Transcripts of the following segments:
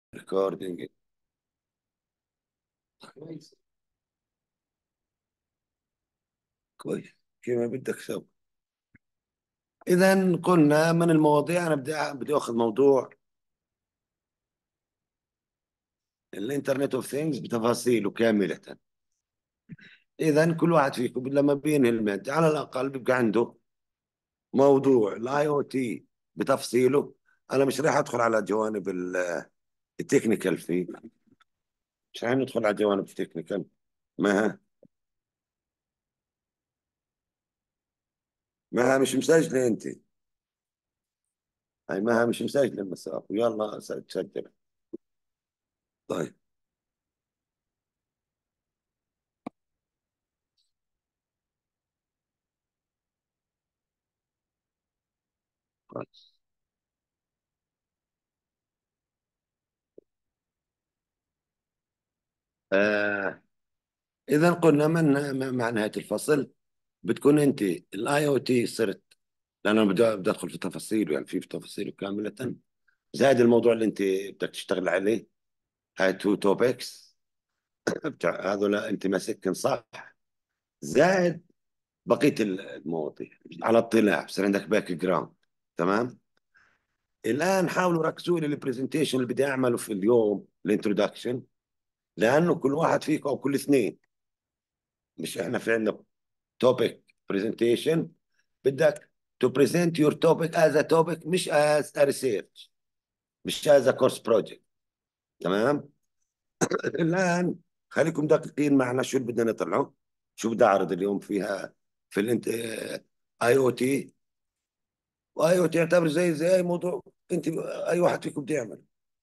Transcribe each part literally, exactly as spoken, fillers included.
ريكوردينج. كويس. كويس. كما بدك سوي. اذا قلنا من المواضيع، انا بدي بدي اخذ موضوع الانترنت اوف ثينجز بتفاصيله كامله. اذا كل واحد فيكم لما بينهي المادة على الاقل بيبقى عنده موضوع الاي او تي بتفصيله. انا مش راح ادخل على جوانب ال- التكنيكال فيه. مش راح ندخل على جوانب التكنيكال. ما ما مش مسجله انت. هاي ما مش مسجله المساء، يلا سجل. طيب. آه اذا قلنا من مع نهايه الفصل بتكون انت الاي او تي صرت، لان انا بدي بدي ادخل في تفاصيله، يعني في في تفاصيله كامله، زائد الموضوع اللي انت بدك تشتغل عليه. هاي تو توبكس بتاع هذول انت ماسكهم صح، زائد بقيه المواضيع على اطلاع، بصير عندك باك جراوند. تمام. الان حاولوا ركزوا لي البرزنتيشن اللي بدي اعمله في اليوم، الانترودكشن، لانه كل واحد فيكم او كل اثنين، مش احنا في عندنا topic presentation، بدك to present your topic as a topic مش as a research، مش as a course project. تمام. الآن خليكم دقيقين معنا، شو اللي بدنا نطلعه، شو بدي أعرض اليوم فيها في الانت اي او تي. واي او تي يعتبر زي زي اي موضوع انت اي واحد فيكم بده يعمل.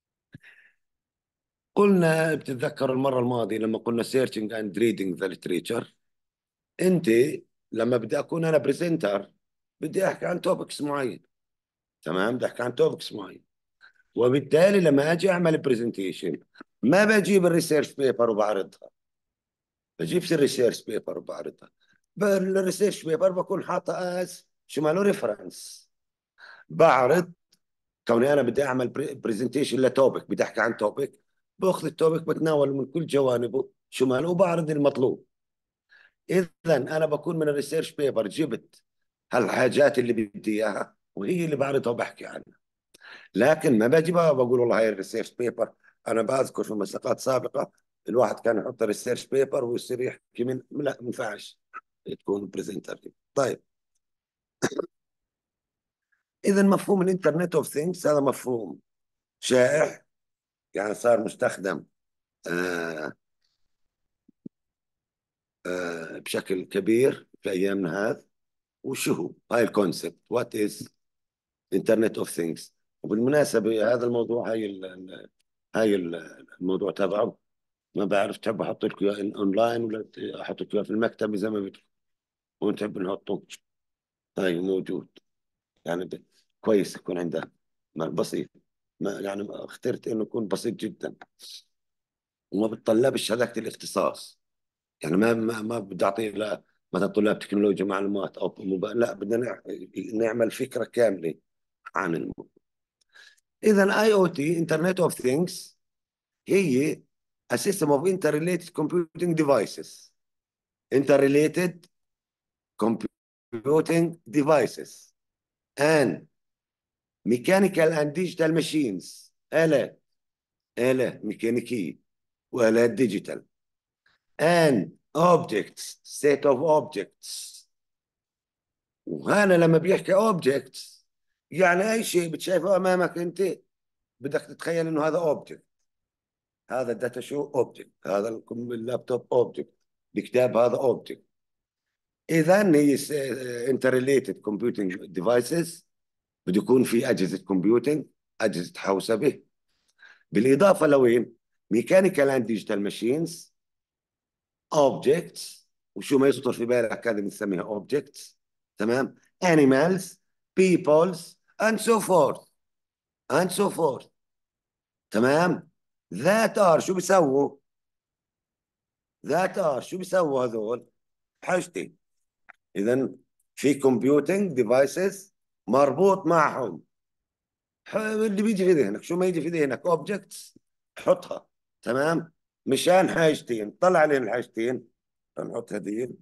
قلنا بتتذكر المرة الماضية لما قلنا searching and reading the literature. انت لما بدي اكون انا بريزنتر بدي احكي عن توبكس معين. تمام، بدي احكي عن توبكس معين، وبالتالي لما اجي اعمل برزنتيشن ما بجيب الريسيرش بيبر وبعرضها، بجيب الريسيرش بيبر وبعرضها. بالريسيرش بيبر بكون حاطه از شو ماله ريفرنس. بعرض كوني انا بدي اعمل برزنتيشن لتوبك، بدي احكي عن توبك، باخذ التوبك بتناوله من كل جوانبه شو ماله وبعرض المطلوب. اذا انا بكون من الريسيرش بيبر جبت هالحاجات اللي بدي اياها وهي اللي بعرضها وبحكي عنها. لكن ما باجي بقى بقول والله هاي الريسيرش بيبر. انا بذكر في مساقات سابقه الواحد كان يحط الريسيرش بيبر ويصير يحكي من، لا ما ينفعش تكون برزنتر. طيب. اذا مفهوم الانترنت اوف ثينجز هذا مفهوم شائع، يعني صار مستخدم آه آه بشكل كبير في ايامنا هذا. وشو هو هاي الكونسبت، وات از انترنت اوف ثينجز. وبالمناسبه هذا الموضوع، هاي ال ال- هاي ال- الموضوع تبعه ما بعرف تحب احط لك اياه اونلاين ولا احط لك اياه في المكتب زي ما بدك، ونحب نحطه. هاي موجود، يعني ب... كويس يكون عنده ما- بسيط. ما يعني اخترت انه يكون بسيط جدا وما بتطلبش هذاك الاختصاص. يعني ما ما, ما بدي اعطيه لا مثلا طلاب تكنولوجيا معلومات او مب... لا بدنا نع- نعمل فكره كامله عن الموضوع. اذا اي او تي انترنت اوف ثينجز هي a system of interrelated computing devices. interrelated computing devices and mechanical and digital machines. آلة آلة ميكانيكية وآلات ديجيتال and objects set of objects. وهنا لما بيحكي objects يعني أي شيء بتشايفه أمامك أنت بدك تتخيل إنه هذا object. هذا الداتا شو object، هذا اللابتوب object، الكتاب هذا object. إذا هي interrelated computing devices، بده يكون في أجهزة كمبيوتنج، أجهزة حوسبة، بالإضافة لوين؟ ميكانيكال أند ديجيتال ماشينز، أوبجكتس، وشو ما يخطر في بالك هذه بنسميها أوبجكتس. تمام؟ animals، peoples and so forth and so forth. تمام؟ ذات ار شو بيسووا؟ ذات ار شو بيسووا هذول؟ حاجتين. إذا في كومبيوتنج ديفايسز مربوط معهم اللي بيجي في ذهنك، شو ما يجي في ذهنك، اوبجكتس حطها. تمام. مشان حاجتين، طلع لي الحاجتين، نحط هذه.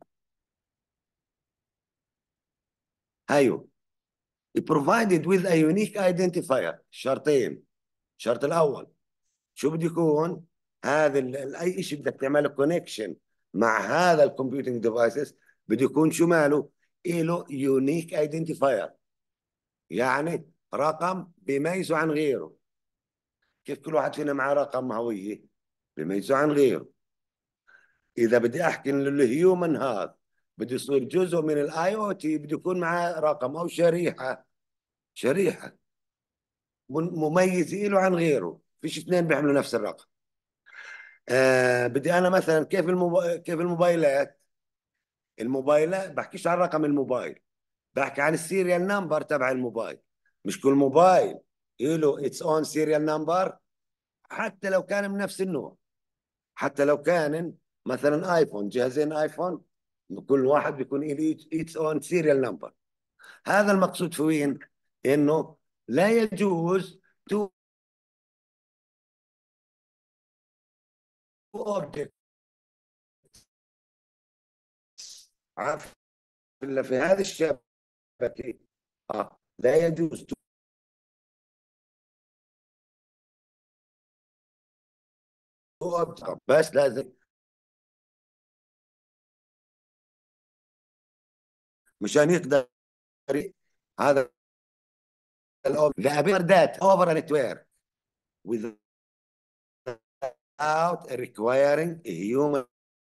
ايوه. provided with a unique identifier. شرطين. الشرط الاول شو بده يكون؟ هذا ال- اي شيء بدك تعمل كونكشن مع هذا الكمبيوتنج ديفايسز بده يكون شو ماله؟ له يونيك ايدنتيفاير، يعني رقم بيميزه عن غيره. كيف كل واحد فينا معه رقم هوية بيميزه عن غيره. اذا بدي احكي ان الهيومن هذا بده يصير جزء من الاي او تي، بده يكون معه رقم او شريحة، شريحة مميز له عن غيره، فيش اثنين بيعملوا نفس الرقم. آه بدي انا مثلا كيف الموب... كيف الموبايلات، الموبايلات بحكيش عن رقم الموبايل، بحكي عن السيريال نمبر تبع الموبايل. مش كل موبايل له اتس اون سيريال نمبر، حتى لو كان من نفس النوع. حتى لو كان مثلا ايفون، جهازين ايفون، كل واحد بيكون له اتس اون سيريال نمبر. هذا المقصود في وين؟ انه لا يجوز تو اوبجكت، عارف، الا في هذه الشبكه. اه لا يجوز تو اوبجكت، بس لازم مشان يقدر هذا the ability that over a network without requiring a human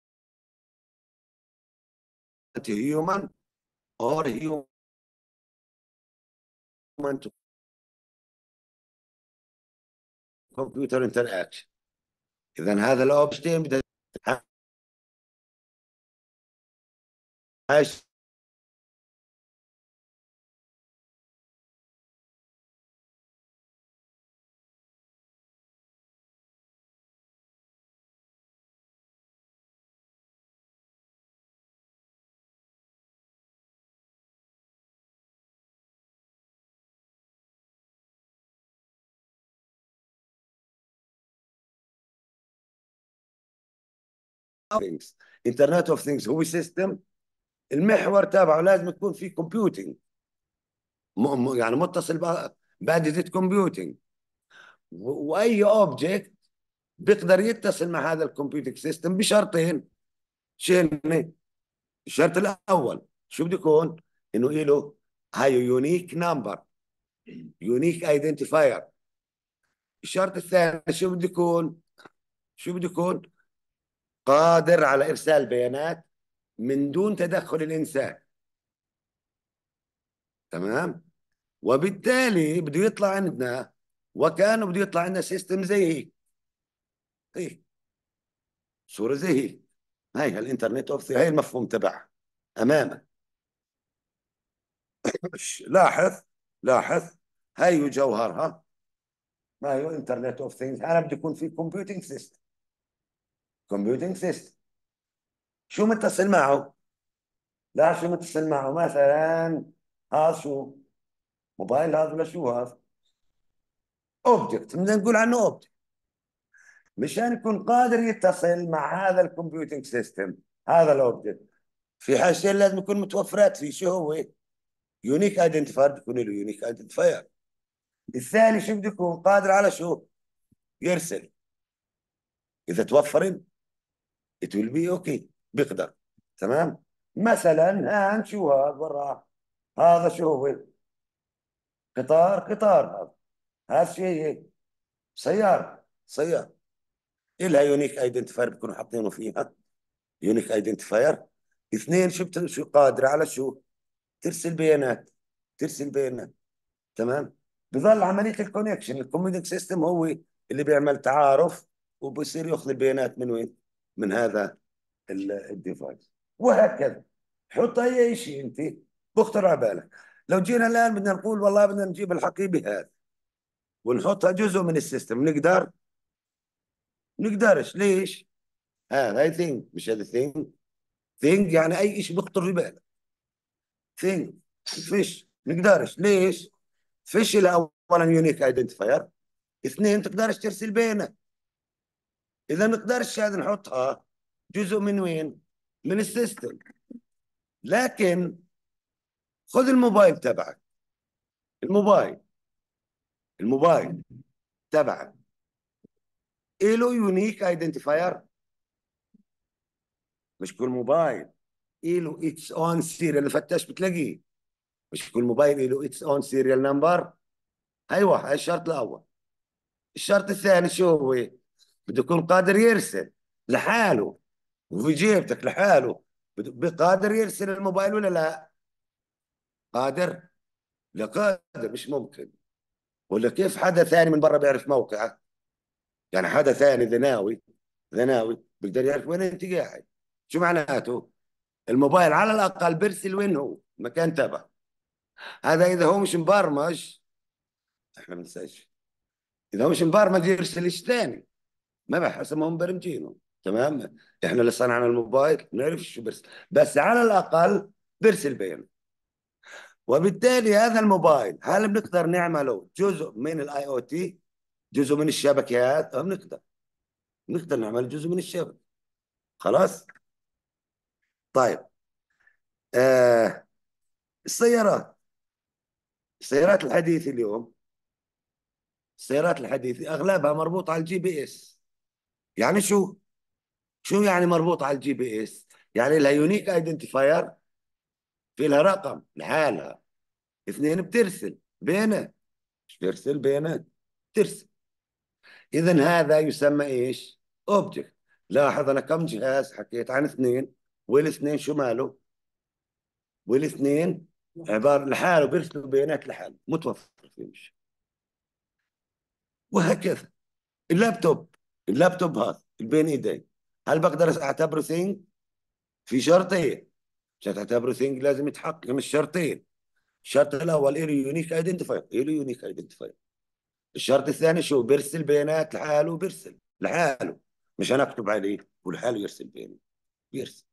to human or human to computer interaction. اذا هذا الاوبشن بدها انترنت اوف ثينجز هو سيستم المحور تبعه لازم يكون في كومبيوتنج، يعني متصل بأجهزة كومبيوتنج. واي اوبجكت بيقدر يتصل مع هذا الكمبيوتنج سيستم بشرطين. شنو الشرط الاول؟ شو بده يكون؟ انه له هاي يونيك نمبر، يونيك ايدنتيفاير. الشرط الثاني شو بده يكون؟ شو بده يكون؟ قادر على ارسال بيانات من دون تدخل الانسان. تمام. وبالتالي بده يطلع عندنا، وكانه بده يطلع عندنا سيستم زي هيك، هيك صورة زي هيك. هاي الانترنت اوف هاي المفهوم تبعها امامك. لاحظ، لاحظ، هاي جوهرها. ما هي انترنت اوف ثينجز؟ انا بدي يكون في كومبيوتنج سيستم، كومبيوتنج سيستم شو متصل معه؟ لا شو متصل معه مثلا؟ هذا شو؟ موبايل هذا ولا شو هذا؟ اوبجكت، بدنا نقول عنه اوبجكت. مشان يكون قادر يتصل مع هذا الكمبيوتنج سيستم، هذا الاوبجكت، في حاجتين لازم يكون متوفرات فيه. شو هو؟ يونيك ايدنتيفاير، بيكون له يونيك ايدنتيفاير. الثاني شو بده يكون؟ قادر على شو؟ يرسل. اذا توفر it will be okay، بيقدر. تمام. مثلا الان شو هذا برا؟ هذا شو هو؟ قطار، قطار هذا. هذا شيء سيارة، سيارة. إلها يونيك ايدنتيفاير بيكونوا حاطينه فيها، يونيك ايدنتيفاير. اثنين شو بت... شو قادرة على شو؟ ترسل بيانات، ترسل بيانات. تمام. بظل عملية الكونكشن، الكوميونيك سيستم هو اللي بيعمل تعارف، وبصير ياخذ البيانات من وين؟ من هذا الديفايس. وهكذا حط اي شيء انت بخطر على بالك. لو جينا الان بدنا نقول والله بدنا نجيب الحقيبه هذه ونحطها جزء من السيستم، نقدر؟ نقدرش. ليش؟ هذا هاي ثينج، مش هذا ثينج. ثينج يعني اي شيء بيخطر في بالك. ثينج فيش نقدرش. ليش؟ فيش اولا يونيك ايدنتيفاير، اثنين تقدرش ترسل بيانات. اذا نقدرش هذا نحطها جزء من وين؟ من السيستم. لكن خذ الموبايل تبعك، الموبايل الموبايل تبعك له يونيك ايدنتيفاير. مش كل موبايل له اتس اون سيريال، فتش بتلاقيه. مش كل موبايل له اتس اون سيريال نمبر. ايوه، هاي الشرط الاول. الشرط الثاني شو هو؟ بده يكون قادر يرسل لحاله وفي جيبتك لحاله. بده قادر يرسل الموبايل ولا لا؟ قادر؟ لا قادر، مش ممكن. ولا كيف حدا ثاني من برا بيعرف موقعك؟ يعني حدا ثاني ذناوي ذناوي بيقدر يعرف وين انت قاعد؟ شو معناته؟ الموبايل على الاقل بيرسل وين هو المكان تبعه. هذا اذا هو مش مبرمج. احنا ما بننساش، اذا هو مش مبرمج يرسل ايش ثاني؟ ما بحسب ما هم مبرمجينه. تمام. احنا اللي صنعنا الموبايل نعرف شو بيرسل، بس على الاقل بيرسل بيانات. وبالتالي هذا الموبايل هل بنقدر نعمله جزء من الاي او تي، جزء من الشبكات؟ اه بنقدر، نقدر نعمل جزء من الشبكه. خلاص. طيب. آه السيارات السيارات الحديثة اليوم، السيارات الحديثة اغلبها مربوطة على الجي بي اس. يعني شو شو يعني مربوط على الجي بي اس؟ يعني لها يونيك ايدنتيفاير، في لها رقم لحالها. اثنين، بترسل بيانات. مش بيرسل بيانات، ترسل. اذا هذا يسمى ايش؟ اوبجكت. لاحظ انا كم جهاز حكيت عن اثنين، والاثنين شو ماله؟ والاثنين عباره لحاله بيرسلوا بيانات لحاله، متوفر فيش. وهكذا اللابتوب اللابتوب هذا اللي بين ايدي، هل بقدر اعتبره ثينج؟ في شرطين عشان تعتبره ثينج، لازم يتحقق من الشرطين. الشرط الاول له يونيك ايدنتيفاير، له يونيك ايدنتيفاير. الشرط الثاني شو؟ بيرسل بيانات لحاله، بيرسل لحاله، مش انا اكتب عليه، ولحاله يرسل بيانات، بيرسل.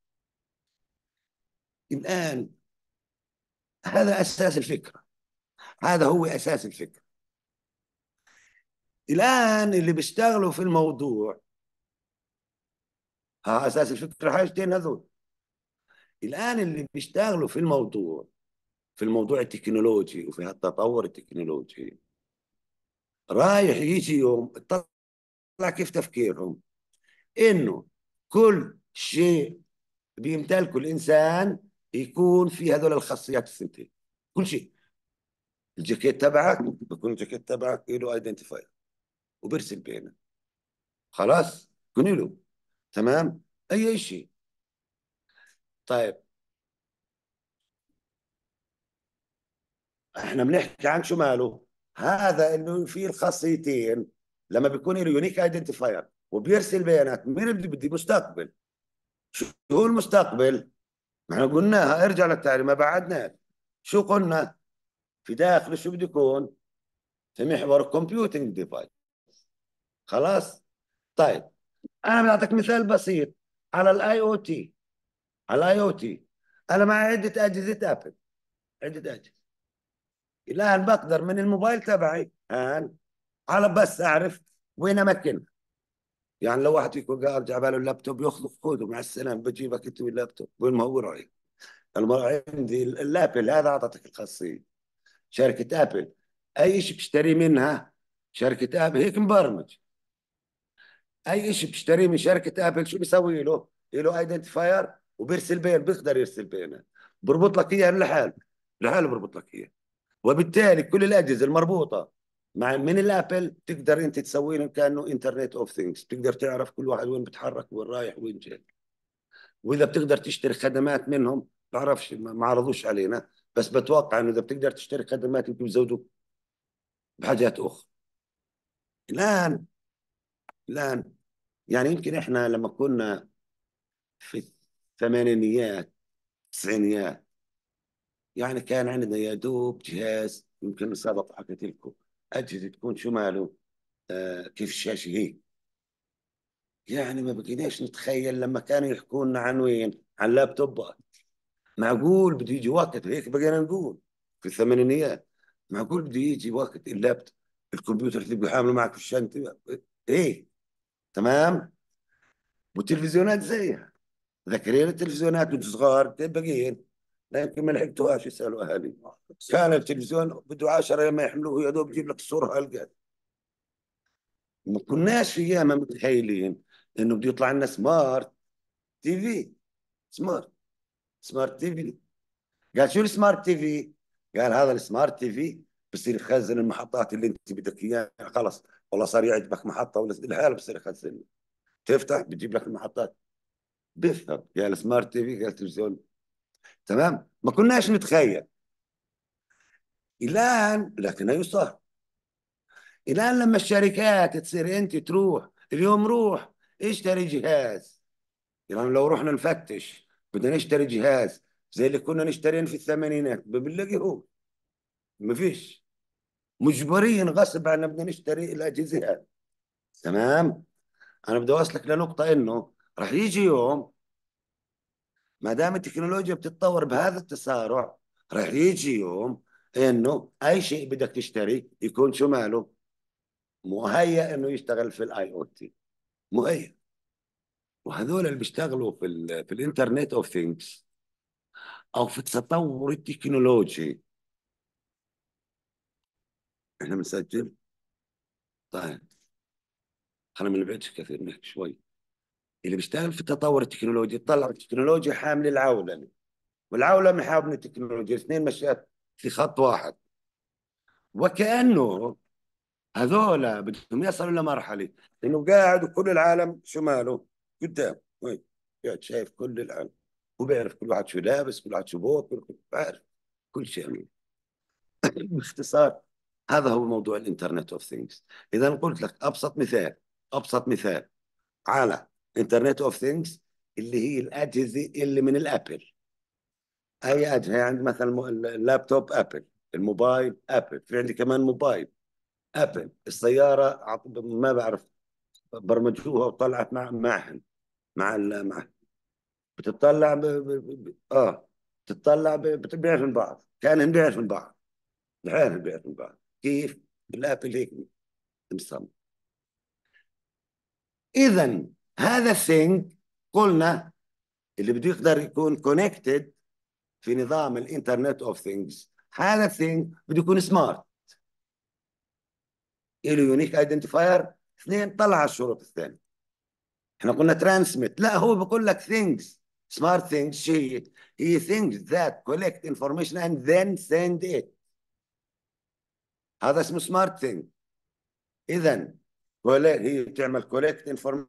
الان هذا اساس الفكره، هذا هو اساس الفكره. الان اللي بيشتغلوا في الموضوع، ها اساس الفكره حاجتين هذول. الان اللي بيشتغلوا في الموضوع، في الموضوع التكنولوجي وفي التطور التكنولوجي، رايح يجي يوم طلع كيف تفكيرهم، انه كل شيء بيمتلكه الانسان يكون في هذول الخاصيات الثنتين. كل شيء. الجاكيت تبعك بكون الجاكيت تبعك له ايدنتيفاير وبيرسل بينه. خلاص كن له. تمام. اي شيء. طيب، احنا بنحكي عن شو ماله؟ هذا انه في الخاصيتين لما بيكون له يونيك ايدنتيفاير وبيرسل بيانات، مين اللي بدي؟ مستقبل. شو هو المستقبل؟ ما احنا قلناها، ارجع للتعريف ما بعدنا. شو قلنا؟ في داخله شو بده يكون؟ في محور كومبيوتنج ديفايس. خلاص. طيب، انا بعطيك مثال بسيط على الاي او تي. على الاي او تي انا معي عده اجهزه ابل، عده اجهزه. الان بقدر من الموبايل تبعي الان على بس اعرف وين امكنها. يعني لو واحد فيكم قاعد ارجع باله اللابتوب ياخذ خذه مع السلامه، بجيبك انت واللابتوب وين ما هو رايح. المرة عندي الابل هذا اعطتك الخاصيه، شركه ابل. اي شيء بتشتري منها شركه ابل هيك مبرمج. اي شيء بتشتريه من شركه ابل شو بيسوي له؟ له ايدنتيفاير وبيرسل بيان، بيقدر يرسل بيانات، بربط لك اياها لحاله، لحاله بربط لك اياها. وبالتالي كل الاجهزه المربوطه مع من الابل تقدر انت تسوي لهم كانه انترنت اوف ثينجز، تقدر تعرف كل واحد وين بيتحرك وين رايح وين جاي. واذا بتقدر تشتري خدمات منهم بعرفش، ما عرضوش علينا، بس بتوقع انه اذا بتقدر تشتري خدمات يمكن يزودوك بحاجات اخرى. الان الان يعني يمكن احنا لما كنا في الثمانينيات التسعينيات، يعني كان عندنا يا دوب جهاز، يمكن سبق حكيت لكم، اجهزه تكون شو ماله، آه كيف الشاشه هي. يعني ما بقيناش نتخيل لما كانوا يحكوا لنا عن وين، عن لابتوبات. معقول بده يجي وقت هيك بقينا نقول في الثمانينيات، معقول بده يجي وقت اللابتوب الكمبيوتر تبقى حامله معك في الشنطه؟ ايه. تمام. والتلفزيونات زيها، ذكرين التلفزيونات وانتم صغار باقيين، لكن ما لحقتوهاش يسالوا اهالي. كان التلفزيون بده عشرة يوم يحملوه، يا دوب يجيب لك الصوره هالقد. ما كناش في ايامها متخيلين انه بده يطلع لنا سمارت تي في. سمارت سمارت تي في. قال شو السمارت تي في؟ قال هذا السمارت تي في بصير يخزن المحطات اللي انت بدك اياها. خلص والله صار يعجبك محطه ولا الحال بصير يخزن، تفتح بتجيب لك المحطات. بيفهم. قال سمارت تي في، قال تلفزيون. تمام. ما كناش نتخيل الان، لكن هي صار. الان لما الشركات تصير انت تروح اليوم، روح اشتري جهاز. يعني لو رحنا نفتش بدنا نشتري جهاز زي اللي كنا نشترين في الثمانينات، بنلاقي هو ما فيش. مجبرين غصب عنا بدنا نشتري الاجهزه هذه. تمام. انا بدي اوصلك لنقطه انه راح يجي يوم، ما دام التكنولوجيا بتتطور بهذا التسارع، راح يجي يوم انه اي شيء بدك تشتري يكون شو ماله مهيأ انه يشتغل في الاي او تي. مهيأ. وهذول اللي بيشتغلوا في ال في الانترنت اوف ثينجز او في التطور التكنولوجي. احنا بنسجل. طيب انا ما نبعدش كثير، نحكي شوي. اللي بيشتغل في التطور التكنولوجي طلع التكنولوجيا حامل العولمه، والعولمه حامل التكنولوجيا، الاثنين مشيت في خط واحد. وكأنه هذول بدهم يصلوا لمرحله انه قاعد وكل العالم شماله قدام وين، قاعد شايف كل العالم وبيعرف كل واحد شو لابس، كل واحد شو بوكل، عارف كل شيء. باختصار هذا هو موضوع الانترنت اوف ثينجز. اذا قلت لك ابسط مثال، ابسط مثال على انترنت اوف ثينجز اللي هي الاجهزه اللي من الابل. اي اجهزه يعني عند مثلا اللابتوب ابل، الموبايل ابل، في عندي كمان موبايل ابل، السياره ما بعرف برمجوها وطلعت مع معهن مع ال... مع بتطلع ب... ب... ب... اه بتطلع ب... بيعرف من بعض، كان بيعرف من بعض، الحين بيعرف من بعض. كيف؟ الابل هيك مصمم. اذا هذا الثينج قلنا اللي بده يقدر يكون كونكتد في نظام الانترنت اوف ثينجز، هذا الثينج بده يكون سمارت، له يونيك ايدنتيفاير. اثنين، طلع الشروط الثانيه. احنا قلنا ترانسميت، لا هو بقول لك ثينجز. سمارت ثينجز شيء هي things that collect information and then send it. هذا اسمه سمارت ثينج. اذا هي بتعمل collect information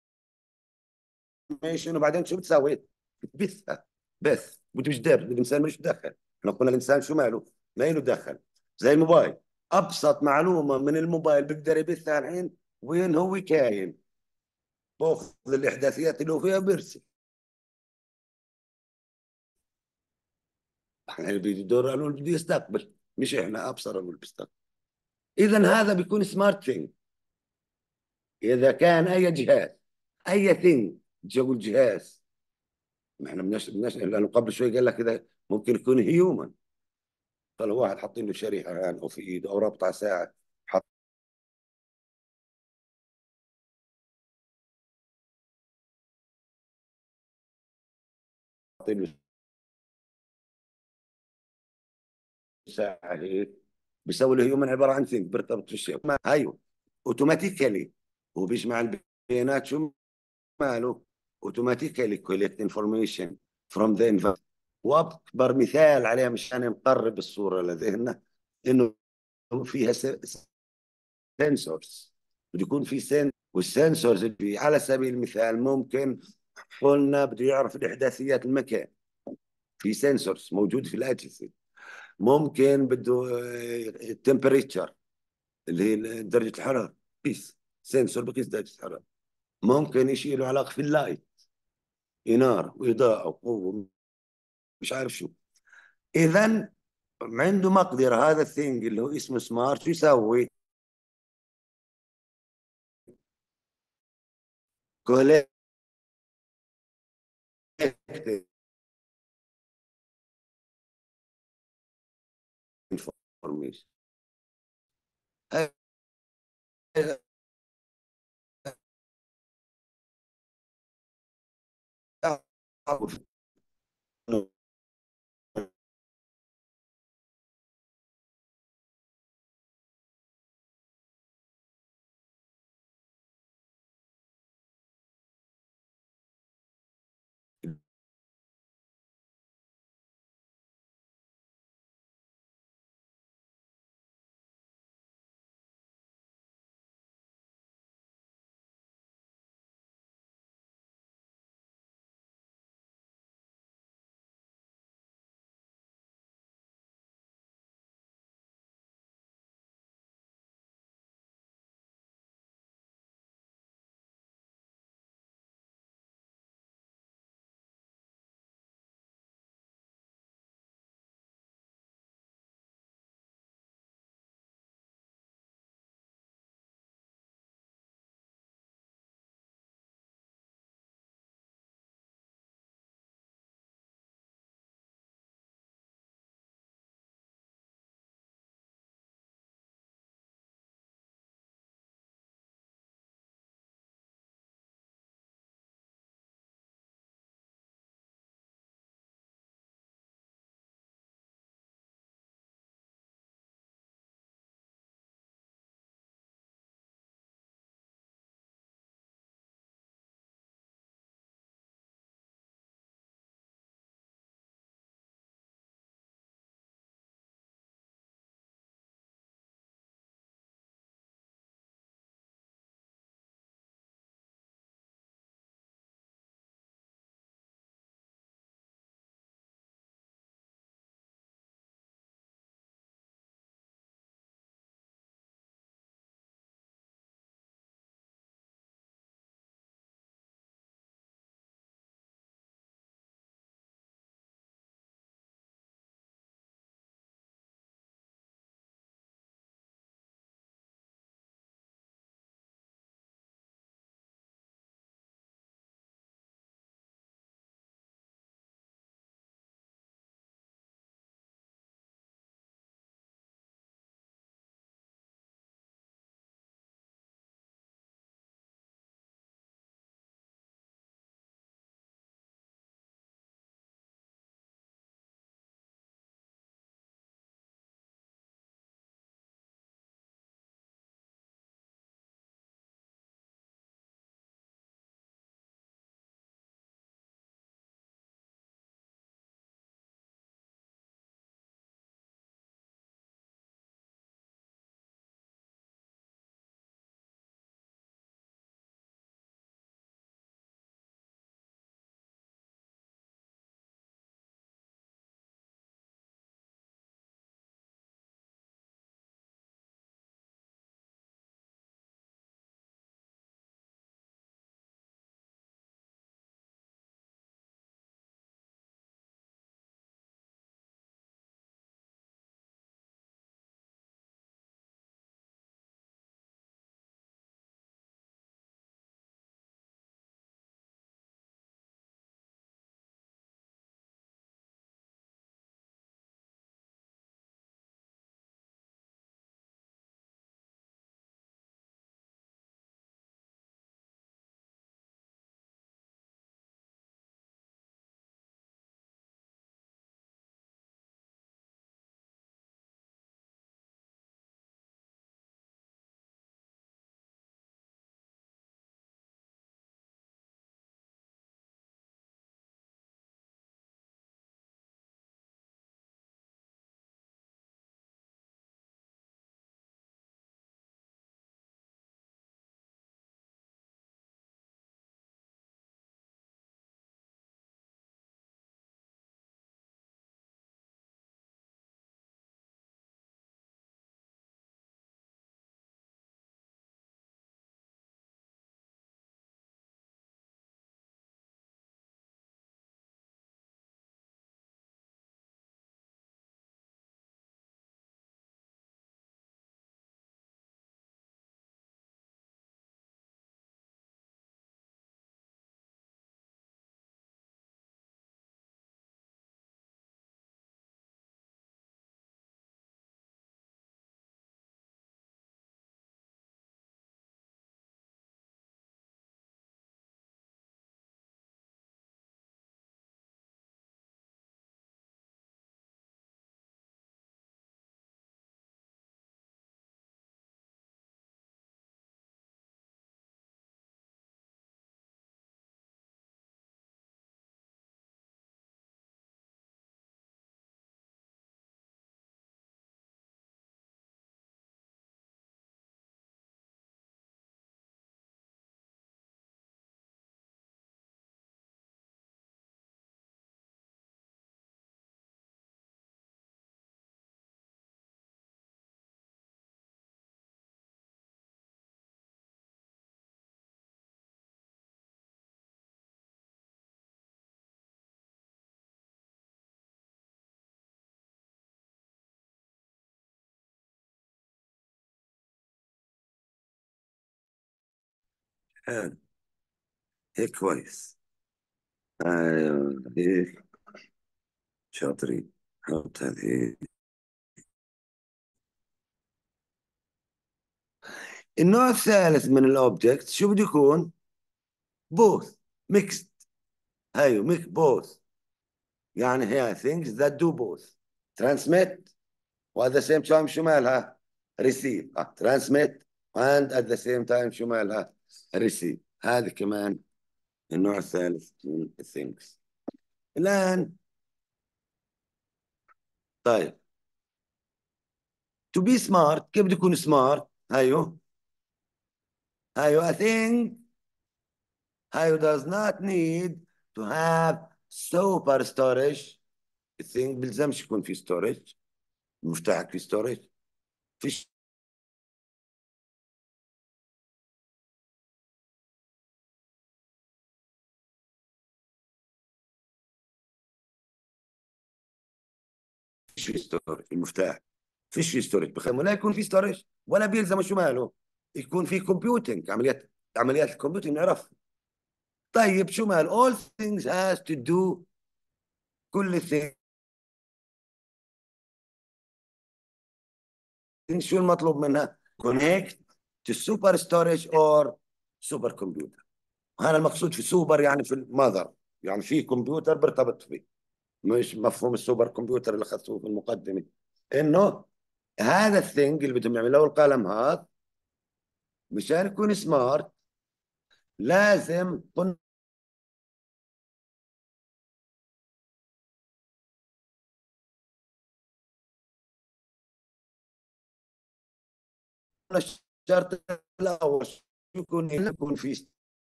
وبعدين شو بتسوي؟ بتبثها. بث مش دار الانسان مش دخل. احنا قلنا الانسان شو ماله؟ ما له دخل. زي الموبايل، ابسط معلومه من الموبايل بيقدر يبثها الحين وين هو كاين، باخذ الاحداثيات اللي هو فيها بيرسل. احنا اللي بيجي دور قالوا بده يستقبل، مش احنا ابصر اللي بيستقبل. اذا هذا بيكون سمارت ثينج اذا كان اي جهاز، اي ثينج جو الجهاز. ما احنا بدناش بدناش لانه قبل شوي قال لك اذا ممكن يكون هيومن. طلع واحد حاطين له شريحه يعني او في ايده او رابط على ساعه، حاطين له ساعه هيك، بيسوي الهيومن عباره عن ثينج بيرتبط في الشيء. ايوه اوتوماتيكالي هو بيجمع البيانات شو ماله اوتوماتيكالي كولكت انفورميشن فروم ذا انفايرمنت. واكبر مثال عليها مشان نقرب الصوره لذهننا انه فيها سنسورز. بده يكون في سن، والسنسورز اللي على سبيل المثال ممكن قلنا بده يعرف الاحداثيات المكان، في سنسورز موجود في الاجهزه. ممكن بده التمبريتشر اللي هي درجه الحراره، قيس سنسور بقيس درجه الحراره. ممكن شيء له علاقه في اللايت، اناره واضاءه وقوه مش عارف شو. اذا عنده مقدره هذا الثينج اللي هو اسمه سمارت يسوي كولكت انفورميشن. حلو، هيك كويس. ايوه هيك شاطرين. حط هذه. النوع الثالث من الاوبجكت شو بده يكون؟ بوث، ميكست. ايوه ميك بوث، يعني هي things that do both. transmit و at the same time شو مالها؟ receive. آه. transmit and at the same time شو مالها؟ receive. هذه كمان النوع الثالث من الثينكس. الآن طيب، to be smart كيف بده يكون smart؟ هيو هيو I think هيو does not need to have super storage. الثينك بيلزمش يكون في storage، مفتاحك في storage، فيش في storage المفتاح، فيش في storage بخير ولا يكون في storage، ولا بيلزم شو ماله يكون في computing. عمليات عمليات الكمبيوتنج نعرف. طيب شو مال all things has to do، كل thing شو المطلوب منها؟ connect to super storage or super computer. هذا المقصود في سوبر، يعني في المذر، يعني في كمبيوتر برتبط فيه. مش مفهوم السوبر كمبيوتر اللي اخذتوه في المقدمه، انه هذا الثينج اللي بدهم يعملوه القلم هذا مشان يكون سمارت لازم قلنا الشرط الاول يكون يكون في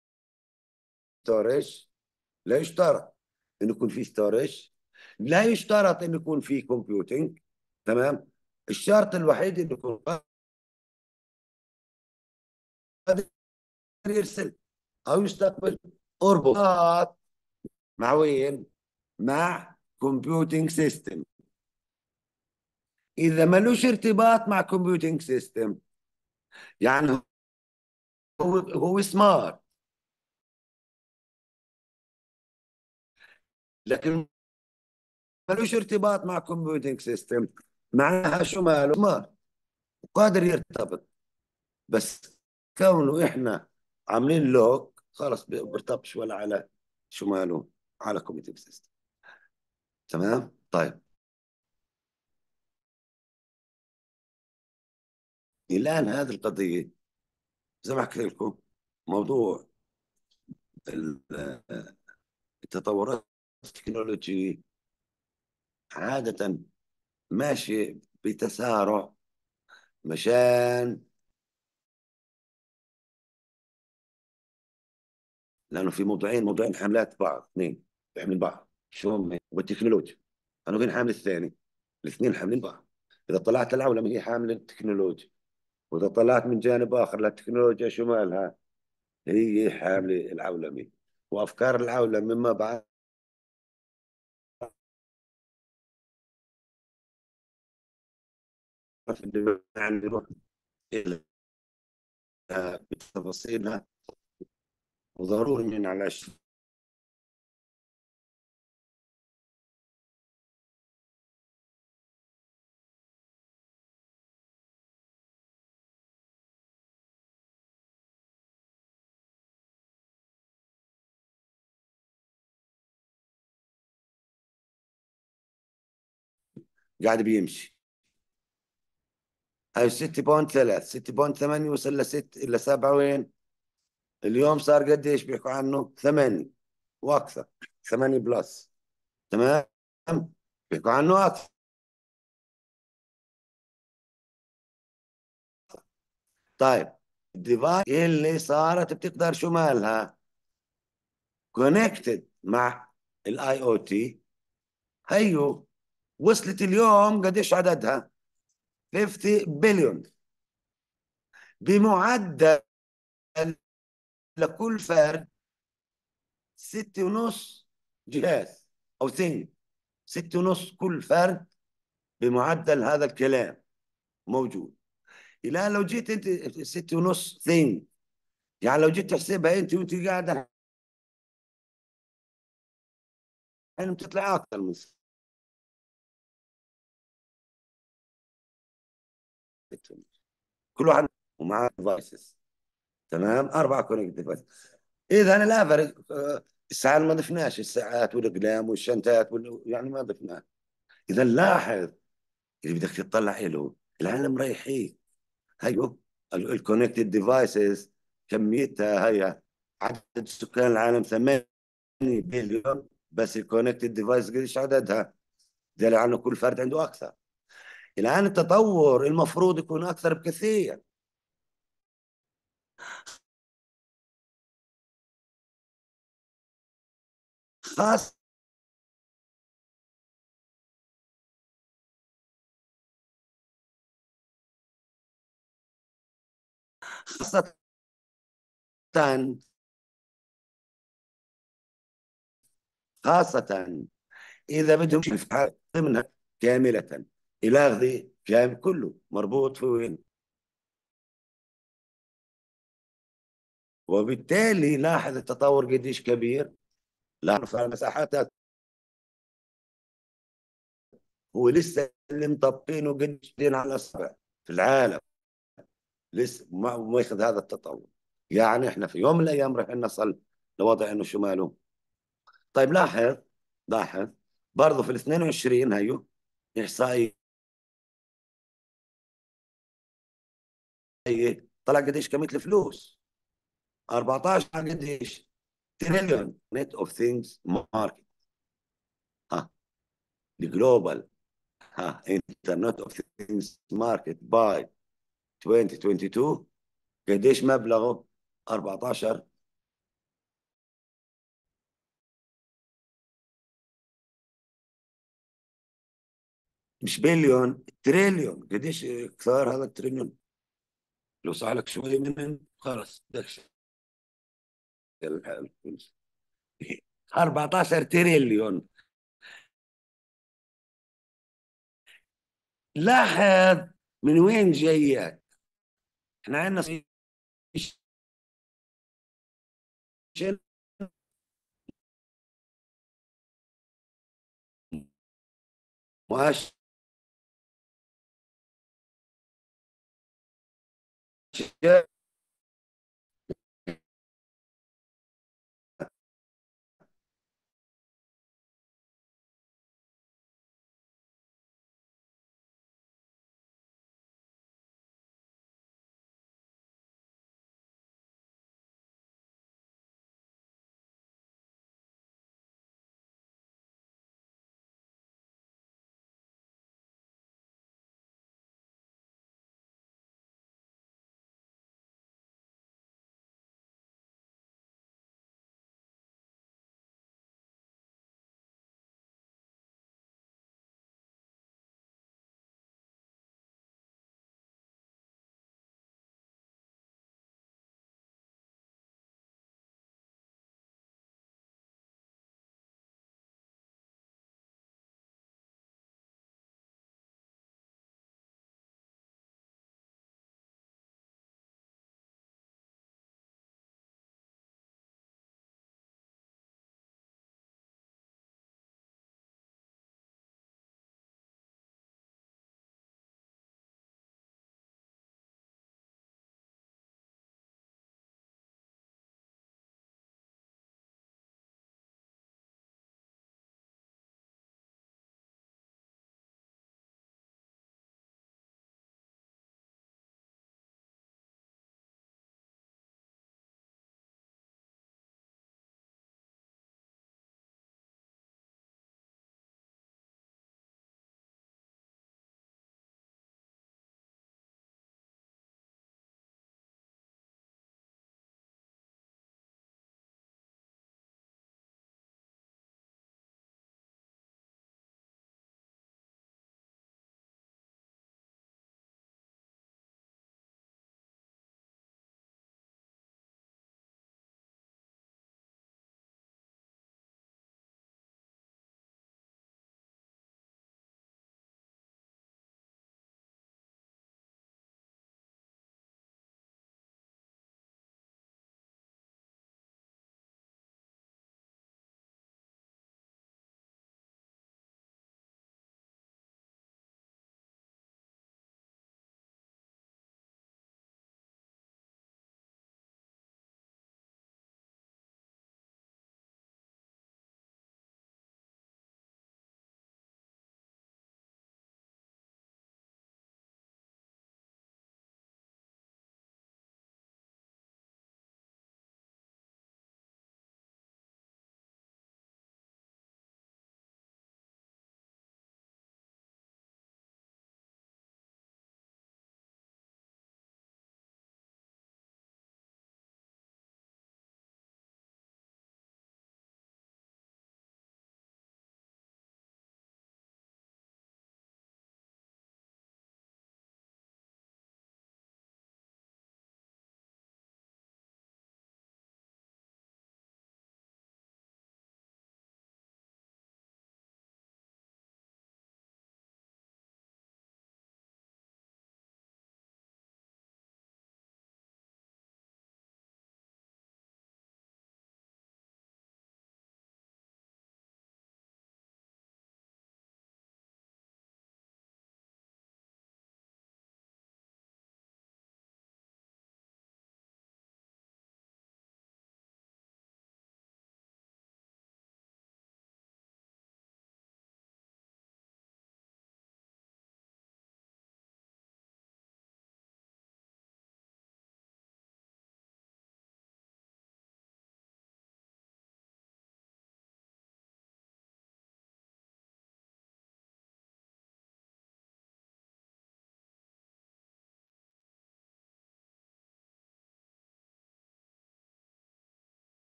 ستورج. لا يشترط انه يكون في ستورج، لا يشترط انه يكون في كومبيوتنج. تمام. الشرط الوحيد انه يكون قادر يرسل او يستقبل اربطات مع وين؟ مع كومبيوتنج سيستم. اذا ملوش ارتباط مع كومبيوتنج سيستم، يعني هو هو سمارت لكن ملوش ارتباط مع كومبيوتنج سيستم، معناها شو ماله؟ سمارت وقادر يرتبط. بس كونه احنا عاملين لوك خلص بيرتبطش ولا على شو ماله، على كومبيوتنج سيستم. تمام. طيب الان هذه القضيه زي ما حكيت لكم، موضوع التطورات التكنولوجية عادة ماشي بتسارع، مشان لأنه في موضوعين موضوعين حاملات بعض، اثنين بيحمل بعض، شو هم؟ والتكنولوجيا. أنا وين حامل الثاني؟ الاثنين حاملين بعض. إذا طلعت العولمة هي حاملة التكنولوجيا، وإذا طلعت من جانب آخر للتكنولوجيا شو مالها؟ هي حاملة العولمة. وأفكار العولمة مما بعد يعني نروح إلى بتفاصيلها، وضروري من على الشيء قاعد بيمشي. هاي ستة بوينت ثلاثة، ستة بوينت ثمانية وصل ل ستة إلى سبعة. وين اليوم صار قديش بيحكوا عنه؟ ثمانية واكثر، ثمانية بلس. تمام. بيحكوا عنه اكثر. طيب الديفايس اللي صارت بتقدر شو مالها كونكتد مع الاي او تي، هيو وصلت اليوم قديش عددها؟ خمسين بليون، بمعدل لكل فرد ستة ونص جهاز او ثينج. ستة ونص كل فرد، بمعدل هذا الكلام موجود. الان لو جيت انت ستة ونص ثينج يعني لو جيت تحسبها انت وانت قاعده الحين بتطلع اكثر من ستة. كل واحد ومعاه ديفايسز. تمام، اربع كونكت ديفايس. اذا الافرج، الساعه ما ضفناش الساعات والاقلام والشنطات وال... يعني ما ضفناها. اذا لاحظ، اللي بدك تطلع له العالم رايحين. هيو الكونكتد ديفايسز كميتها هي، عدد سكان العالم ثمانية بليون، بس الكونكتد ديفايس قديش عددها؟ دليل على انه كل فرد عنده اكثر. الان التطور المفروض يكون اكثر بكثير، خاصة خاصة خاصة إذا بدهم يفعل ضمنها كاملة، الأخذ كامل كله مربوط في وين. وبالتالي لاحظ التطور قديش كبير. لاحظ على مساحات، هو لسه اللي مطبقينه قديش على الأصابع في العالم، لسه ما ما ياخذ هذا التطور. يعني احنا في يوم من الأيام راح نصل لوضع إنه شو ماله. طيب لاحظ، لاحظ برضه في ال اثنين وعشرين هيو إحصائية طلع قديش كمية الفلوس؟ أربعتاشر قديش تريليون نت اوف ثينجز ماركت. ها، الجلوبال، ها انترنت اوف ثينجز ماركت باي ألفين واثنين وعشرين قديش مبلغه؟ أربعتاشر، مش بليون، تريليون. قديش كثار هذا التريليون؟ لو صار لك شويه منهم خلص دكش الفلوس. أربعتاشر تريليون. لاحظ من وين جايات. احنا عندنا مؤشر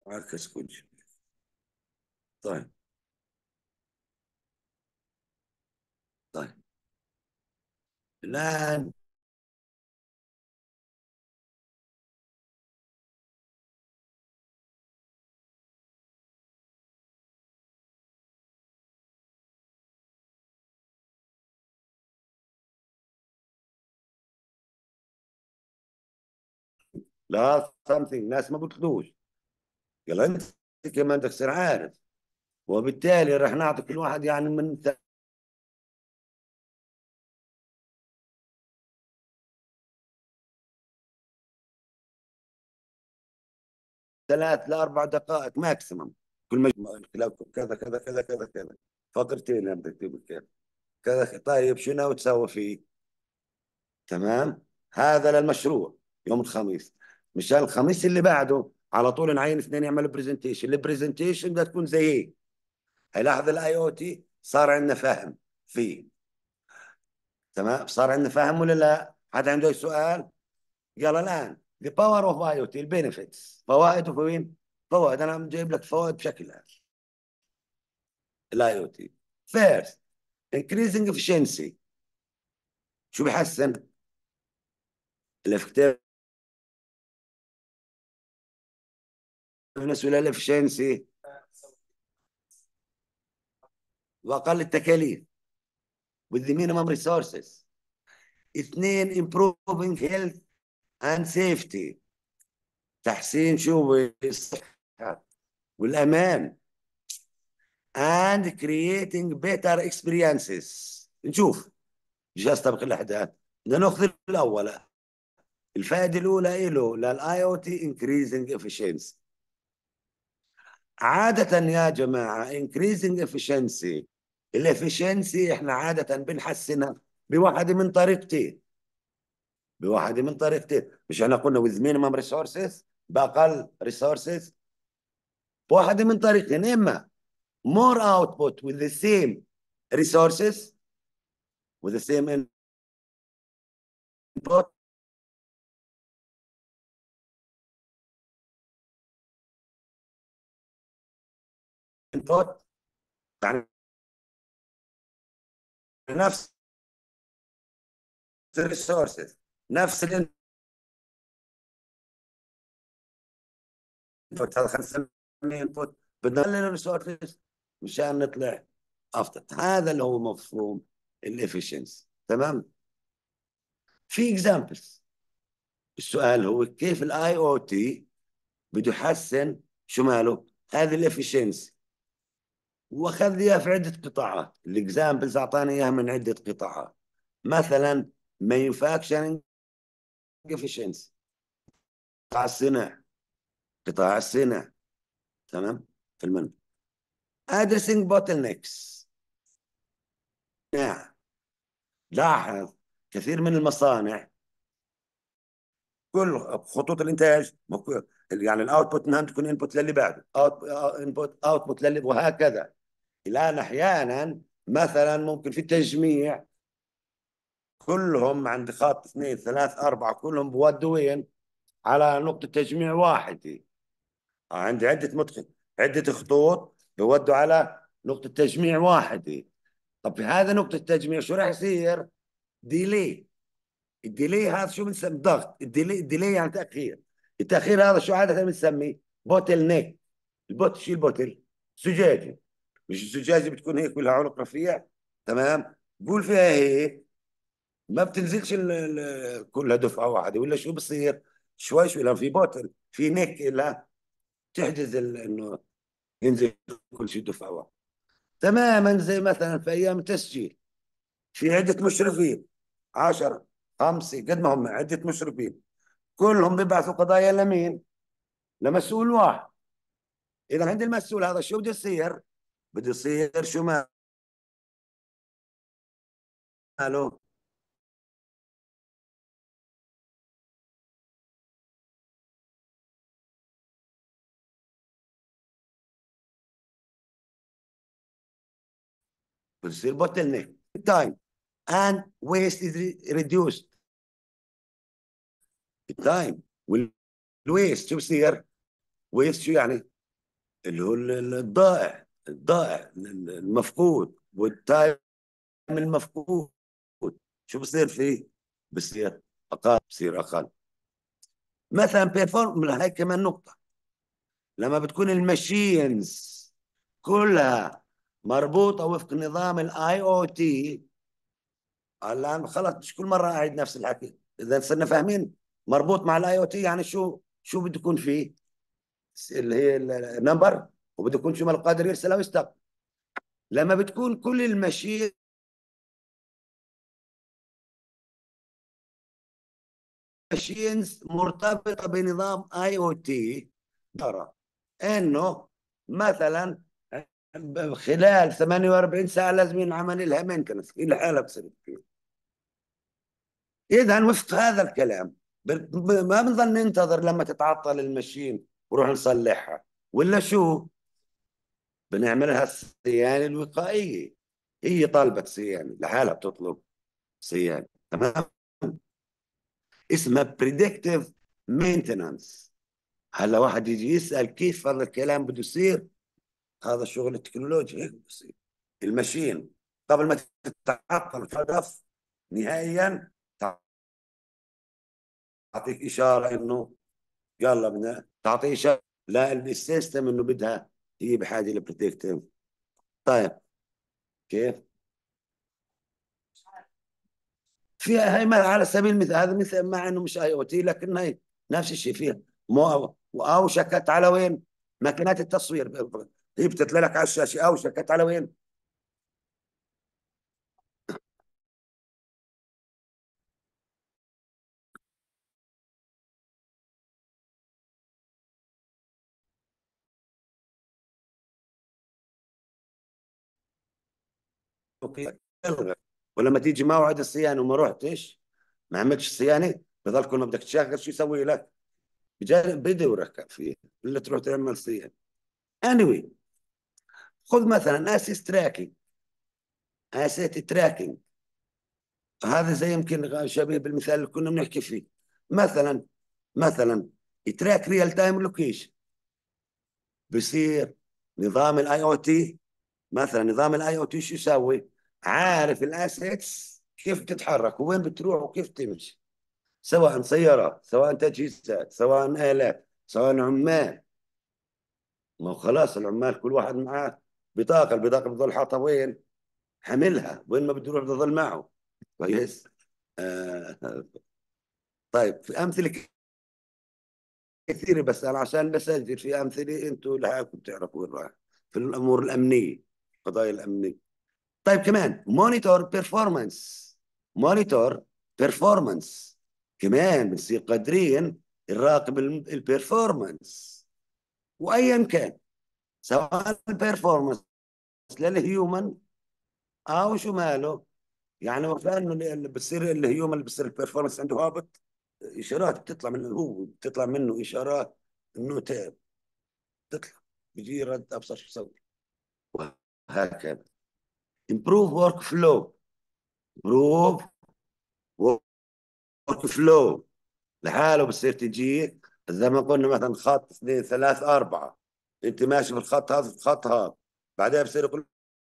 عكس كل شيء. طيب. طيب الآن لا something ناس ما قلتلوش، قال انت كمان بدك تصير عارف، وبالتالي راح نعطي كل واحد يعني من ثلاث لاربع دقائق ماكسيمم، كل مجموعه كذا كذا كذا كذا كذا، فقرتين يعني بدك تكتب كذا كذا. طيب شو ناوي تسوي فيه؟ تمام. هذا للمشروع يوم الخميس. مشان الخميس اللي بعده على طول نعين اثنين يعملوا برزنتيشن. البرزنتيشن بدها تكون زي هيك. هيلاحظ الاي او تي صار عندنا فهم فيه. تمام، صار عندنا فهم ولا لا؟ حد عنده أي سؤال؟ يلا الان the power of اي او تي البينفيتس، فوائده وين؟ فوائد انا جايب لك فوائد بشكل عام. الاي او تي فيرست increasing efficiency. شو بيحسن؟ الافكتيفنس ولا الافشنسي؟ واقل التكاليف with the minimum resources. اثنين improving health and safety. تحسين شو بالصحة والامان. and creating better experiences. نشوف مش استبق الاحداث. بدنا ناخذ الاول. الفائده الاولى له للاي او تي increasing efficiency. عاده يا جماعه increasing efficiency، الافشنسي احنا عاده بنحسنها بواحده من طريقتين. بواحده من طريقتين، مش احنا قلنا with minimum resources، باقل resources. بواحده من طريقتين، اما more output with the same resources with the same input. input يعني نفس الريسورسز، نفس الانبوت. هذا خلينا نسميه انبوت. بدنا نقلل الريسورسز مشان نطلع افضل. هذا اللي هو مفهوم الافشنسي. تمام. في اكزامبلز. السؤال هو كيف الاي او تي بده يحسن شو ماله هذه الافشنسي، واخذ اياها في عده قطاعات. الاكزامبلز اعطاني اياها من عده قطاعات. مثلا manufacturing efficiency، قطاع الصناعه. قطاع الصناعه. تمام. في المنزل. addressing bottlenecks. نعم. لاحظ كثير من المصانع كل خطوط الانتاج يعني الاوتبوت منها تكون انبوت للي بعده، انبوت اوتبوت للي، وهكذا. الان احيانا مثلا ممكن في التجميع كلهم عند خط اثنين ثلاث اربعه كلهم بودوا وين؟ على نقطه تجميع واحده. عندي عده مدخل، عده خطوط بودوا على نقطه تجميع واحده. طب في هذا نقطه التجميع شو راح يصير؟ ديلي. الديلي هذا شو بنسميه؟ ضغط. الديلي الديلي يعني تاخير. التاخير هذا شو عاده بنسميه؟ بوتل نيك. البوت شو البوتل؟ زجاجه. مش الزجاجه بتكون هيك ولها عنق رفيع؟ تمام. قول فيها هيك ما بتنزلش ال ال كلها دفعه واحده، ولا شو بصير؟ شوي شوي لان في بوتل في نيك لا تحجز انه ينزل كل شيء دفعه واحده. تماما زي مثلا في ايام التسجيل في عده مشرفين، عشرة خمسة قد ما هم عده مشرفين، كلهم بيبعثوا قضايا لمين؟ لمسؤول واحد. اذا عند المسؤول هذا شو بده يصير؟ بده يصير شو ماله؟ بده يصير بوتل نيك تايم and waste is reduced. التايم والويست شو بصير؟ ويست شو يعني؟ اللي هو ال- ال- الضائع الضائع ال- المفقود، والتايم المفقود شو بصير فيه؟ بصير اقل، بصير اقل. مثلا بيرفورم، هاي كمان نقطة. لما بتكون الماشينز كلها مربوطة وفق نظام الاي او تي، الان خلاص مش كل مرة اعيد نفس الحكي، اذا صرنا فاهمين مربوط مع الاي او تي يعني شو شو بده يكون فيه، اللي هي النمبر، وبده يكون شو ما القادر يرسل او يستقبل. لما بتكون كل الماشين ماشينز مرتبطة بنظام اي او تي، ترى انه مثلا خلال ثمانية وأربعين ساعة لازم ينعمل لها مينتنس، هي لحالها بتصير. اذا وفق هذا الكلام ما بنظل ننتظر لما تتعطل الماشين وروح نصلحها، ولا شو بنعملها الصيانة الوقائية. هي طالبة صيانة لحالها، بتطلب صيانة، تمام. اسمها بريدكتيف مينتنانس. هلا واحد يجي يسأل كيف هذا الكلام بده يصير؟ هذا شغل التكنولوجيا، هيك بده يصير. الماشين قبل ما تتعطل توقف نهائيا، تعطيك إشارة إنه يلا بدنا تعطي إشارة لا السيستم إنه بدها، هي بحاجة لبريدكتيف. طيب كيف؟ فيها هي ما على سبيل المثال، هذا مثل مع انه مش اي او تي لكن هي نفس الشيء فيها. مو واوشكت على وين؟ ماكينات التصوير، هي بتطلع لك على الشاشه اوشكت على وين؟ اوكي، الغى. ولما تيجي موعد الصيانه وما رحتش، ما عملتش صيانه، بضل كل ما بدك تشغل شو يسوي لك؟ بجانب بدورك فيه الا تروح تعمل صيانه. anyway، خذ مثلا اسيس تراكنج، اسيت تراكنج. هذا زي يمكن شبيه بالمثال اللي كنا بنحكي فيه. مثلا مثلا يتراك ريال تايم لوكيشن، بصير نظام الاي او تي، مثلا نظام الاي او تي شو يسوي؟ عارف الاسيتس كيف تتحرك وين بتروح وكيف تمشي، سواء سيارات سواء تجهيزات سواء آلات سواء عمال. ما هو خلاص العمال كل واحد معاه بطاقة، البطاقة بتظل حاطها وين؟ حملها وين ما بده يروح بتظل معه. كويس. آه. طيب في أمثلة كثيرة، بس أنا عشان بسجل في أمثلة أنتوا لحالكم بتعرفوا وين رايح في الأمور الأمنية، القضايا الأمنية. طيب كمان مونيتور بيرفورمانس، مونيتور بيرفورمانس كمان بنصير قادرين نراقب البيرفورمانس، وأيا كان سواء البيرفورمانس للهيومن أو شو ماله. يعني وكأنه اللي بتصير الهيومن اللي بتصير البيرفورمانس عنده هابط، إشارات بتطلع منه، هو بتطلع منه إشارات إنه تعب، تطلع بيجي رد ابصر شو اسوي، وهكذا. improve work flow، improve work flow لحاله بصير تجي زي ما قلنا مثلا خط اثنين ثلاث اربعه، انت ماشي في الخط هذا في الخط هذا، بعدين بصير يقول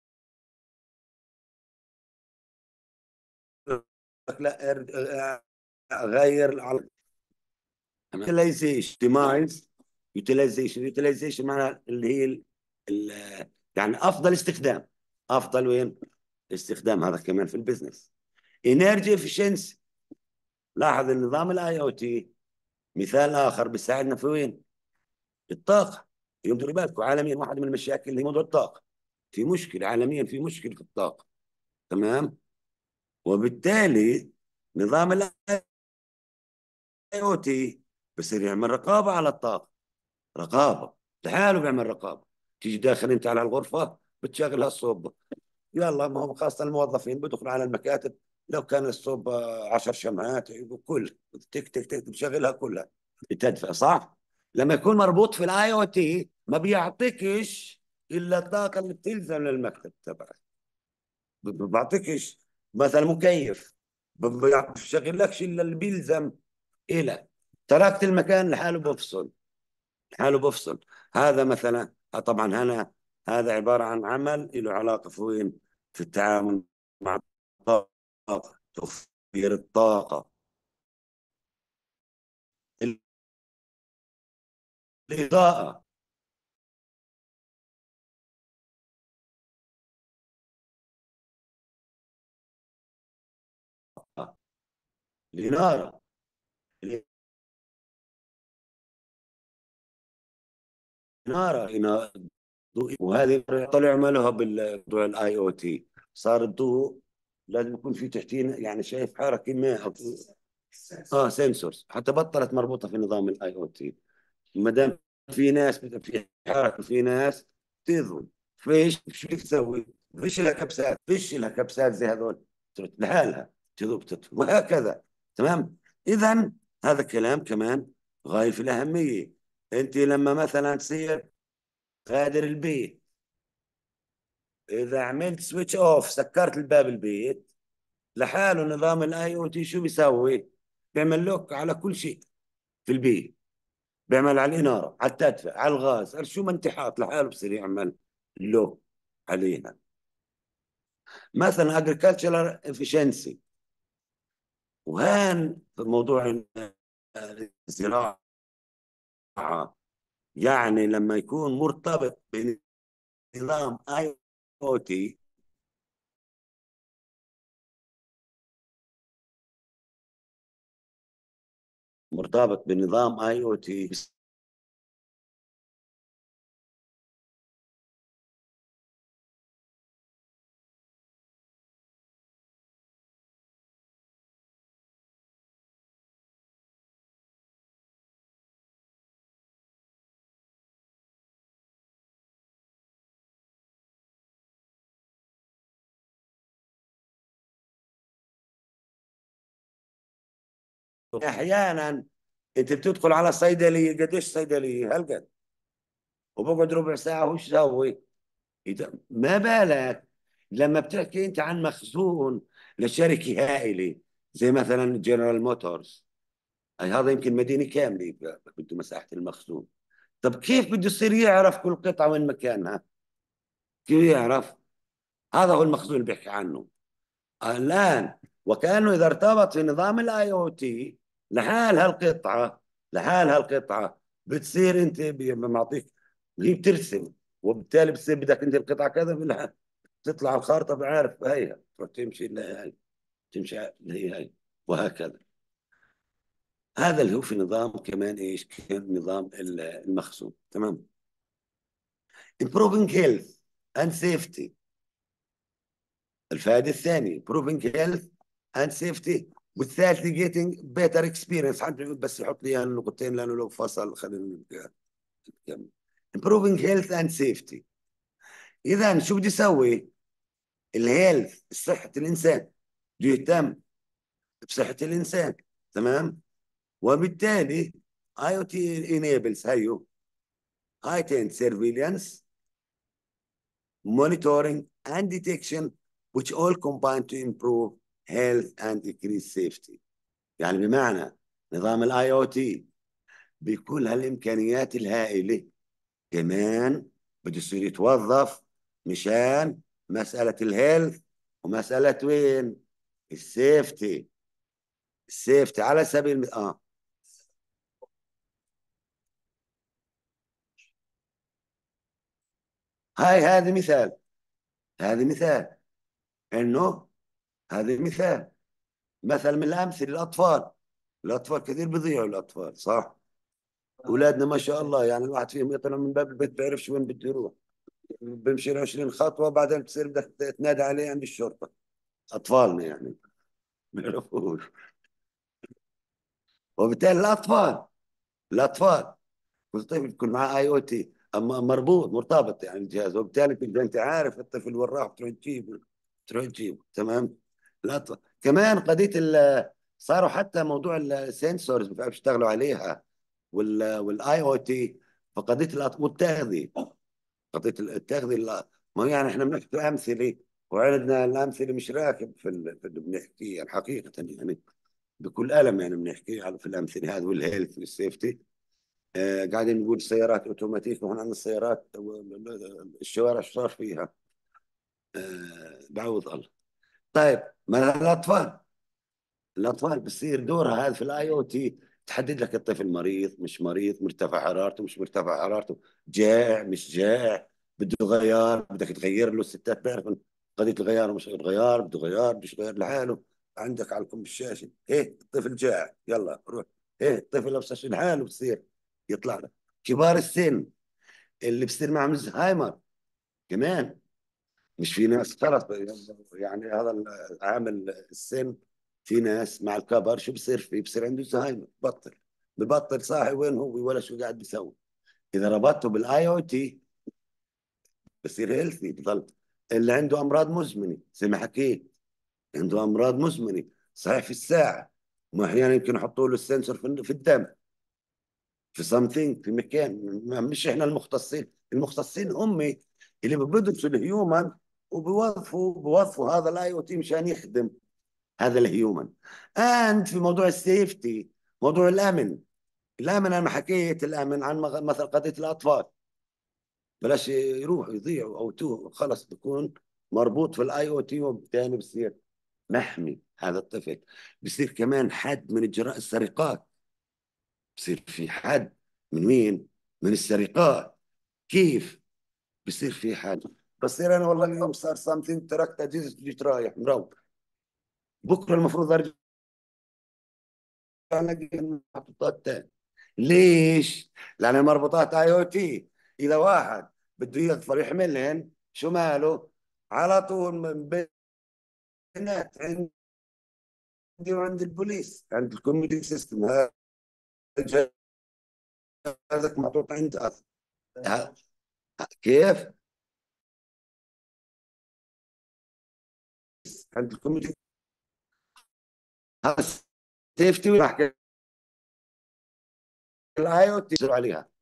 لك لا ار- غير على utilization demise. utilization utilization معناها اللي هي ال ال يعني افضل استخدام، افضل وين استخدام، هذا كمان في البزنس. انرجي افشنسي، لاحظ النظام الاي او تي مثال اخر بيساعدنا في وين؟ الطاقه. اليوم دوري بالكم عالميا واحده من المشاكل اللي هي موضوع الطاقه، في مشكله عالميا، في مشكله في الطاقه، تمام. وبالتالي نظام الاي او تي بصير يعمل رقابه على الطاقه، رقابه لحاله بيعمل رقابه. تيجي داخل انت على الغرفه بتشغل هالصوب، يلا ما هو خاصه الموظفين بدخلوا على المكاتب، لو كان الصوب عشر شمعات وكل تك تك تك بشغلها كلها بتدفع صح. لما يكون مربوط في الاي او تي ما بيعطيكش الا الطاقه اللي بتلزم للمكتب تبعك، ما بيعطيكش مثلا مكيف، ما بيشغلكش الا اللي بيلزم إلى. تركت المكان لحاله بفصل، لحاله بفصل. هذا مثلا طبعا هنا هذا عبارة عن عمل له علاقة في وين؟ في التعامل مع الطاقة، توفير الطاقة، الإضاءة، الإنارة، الإنارة إنارة. وهذه طلع عملوها بالموضوع الاي او تي. صار الضوء لازم يكون في تحتيه يعني شايف حركة ما أو اه سنسورز، حتى بطلت مربوطة في نظام الاي او تي. ما دام في ناس بت- في حركة، في ناس تظهر، فيش شو بدك تسوي؟ فيش لها كبسات، فيش لها كبسات زي هذول، تروح لحالها تذوب تطفي وهكذا. تمام. اذا هذا الكلام كمان غاية في الأهمية. انت لما مثلا تصير غادر البيت، اذا عملت سويتش اوف، سكرت الباب البيت، لحاله نظام الاي او تي شو بيسوي؟ بيعمل لوك على كل شيء في البيت، بيعمل على الاناره، على التدفئه، على الغاز، على شو ما انت حاط لحاله بصير يعمل لوك عليها. مثلا agricultural efficiency، وهان في موضوع الزراعه، يعني لما يكون مرتبط بنظام اي او تي، مرتبط بنظام اي او تي، احيانا انت بتدخل على صيدليه، قديش صيدليه هالقد، وبقعد ربع ساعه وش سوي؟ إذا ما بالك لما بتحكي انت عن مخزون لشركه هائله زي مثلا جنرال موتورز، اي هذا يمكن مدينه كامله بده مساحه المخزون. طب كيف بده يصير يعرف كل قطعه وين مكانها؟ كيف يعرف؟ هذا هو المخزون اللي بيحكي عنه الآن. وكأنه إذا ارتبط في نظام الاي او تي، لحال هالقطعة، لحال هالقطعة بتصير أنت بي- معطيك، هي بترسم، وبالتالي بتصير بدك أنت القطعة كذا بالها، تطلع الخارطة بعرف هيها تروح تمشي لهي، تمشي لهي هي، وهكذا. هذا اللي هو في نظام كمان ايش؟ كان نظام ال- المخزون. تمام. improving health and safety، الفائده الثانيه improving health and safety، والثالثه getting better experience. حد يقول بس يحط لي النقطتين لانه لو فصل خلينا نكمل. improving health and safety، اذا شو بدي اسوي؟ الهيلث، صحه الانسان، بده يهتم بصحه الانسان. تمام. وبالتالي اي او تي enables هيو heightened surveillance, monitoring and detection, which all combine to improve health and increase safety. يعني بمعنى نظام الاي او تي بكل هالامكانيات الهائله كمان بده يصير يتوظف مشان مساله الهيلث، ومساله وين؟ السيفتي. السيفتي على سبيل المثال اه هاي هذه مثال، هذه مثال انه هذه مثال مثل من الامثله. الاطفال، الاطفال كثير بيضيعوا الاطفال، صح؟ اولادنا ما شاء الله يعني الواحد فيهم يطلع من باب البيت بيعرفش وين بده يروح، بيمشي له عشرين خطوه وبعدين بتصير بدك تنادي عليه عند الشرطه. اطفالنا يعني ما يعرفوش. وبالتالي الاطفال، الاطفال كل طفل يكون معاه اي او تي، اما مربوط مرتبط يعني الجهاز، وبالتالي تبقى انت عارف الطفل وين راح تروح تجيبه، تروح تجيبه. تمام. الاطفال كمان قضيه ال- صاروا حتى موضوع السنسورز بيشتغلوا عليها، وال والاي او تي. فقضيه الأط- والتغذيه، قضيه التغذيه لا- ما يعني احنا بنحكي امثله، وعندنا الامثله مش راكب في ال- في اللي بنحكي يعني حقيقه يعني بكل ألم يعني بنحكي على في الأمثلة هذه والهيلث والسيفتي. آه، قاعدين نقول سيارات اوتوماتيك، وهنا عندنا السيارات الشوارع شو صار فيها؟ آه، بعوض الله. طيب ما الاطفال، الاطفال بصير دورها هذا في الاي او تي، تحدد لك الطفل مريض مش مريض، مرتفع حرارته مش مرتفع حرارته، جائع مش جائع، بده غيار بدك تغير له. الستات بيعرفوا قضيه الغيار، مش غيار بده غيار بدش غير لحاله. عندك على الكم بالشاشه ايه الطفل جائع يلا روح، ايه الطفل لابس لحاله بصير يطلع لك. كبار السن اللي بصير معهم زهايمر كمان، مش في ناس خلص يعني هذا عامل السن، في ناس مع الكبر شو بصير فيه؟ بصير عنده زهايمر، بطل ببطل صاحي وين هو ولا شو قاعد بيسوي. اذا ربطته بالاي او تي بصير هيلثي، بضل. اللي عنده امراض مزمنه زي ما حكيت، عنده امراض مزمنه صحيح في الساعه، ما احيانا يمكن يحطوا له السنسور في في الدم، في something في مكان. ما- مش احنا المختصين، المختصين هم اللي بيدرسوا الهيومن وبيوظفوا بيوظفوا هذا الاي او تي مشان يخدم هذا الهيومن. اند في موضوع السيفتي، موضوع الامن، الامن انا ما حكيت الامن عن مغ- مثلا قضيه الاطفال، بلاش يروح يضيع او تو خلص بيكون مربوط في الاي او تي، وبالتالي بصير محمي هذا الطفل. بصير كمان حد من اجراء السرقات، بصير في حد من مين؟ من السرقات. كيف بصير في حد؟ بصير انا والله اليوم صار سامثينج، تركت اجهزه جيت رايح مروح، بكره المفروض ارجع الاقي المحطات تاني. ليش؟ لان المربوطات اي او تي، اذا واحد بده يظفر يحملهن شو ماله؟ على طول من بيانات عندي وعند البوليس، عند الكوميدي سيستم، هذا جهازك محطوط عند ها- كيف؟ عند الكوميدي هذا سيفتي، راح الاي او تي عليها.